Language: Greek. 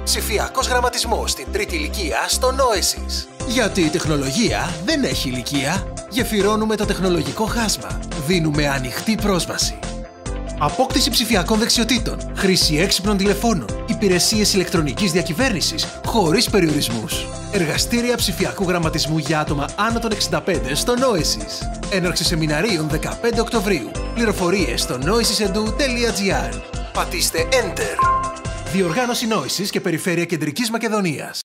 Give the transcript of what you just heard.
Ψηφιακός γραμματισμός στην τρίτη ηλικία στο Noesis. Γιατί η τεχνολογία δεν έχει ηλικία. Γεφυρώνουμε το τεχνολογικό χάσμα. Δίνουμε ανοιχτή πρόσβαση. Απόκτηση ψηφιακών δεξιοτήτων, χρήση έξυπνων τηλεφώνων, υπηρεσίες ηλεκτρονικής διακυβέρνησης χωρίς περιορισμούς. Εργαστήρια ψηφιακού γραμματισμού για άτομα άνω των 65 στο Noesis. Έναρξη σεμιναρίων 15 Οκτωβρίου. Πληροφορίες στο noesisedu.gr. Πατήστε Enter. Διοργάνωση Noesis και Περιφέρεια Κεντρικής Μακεδονίας.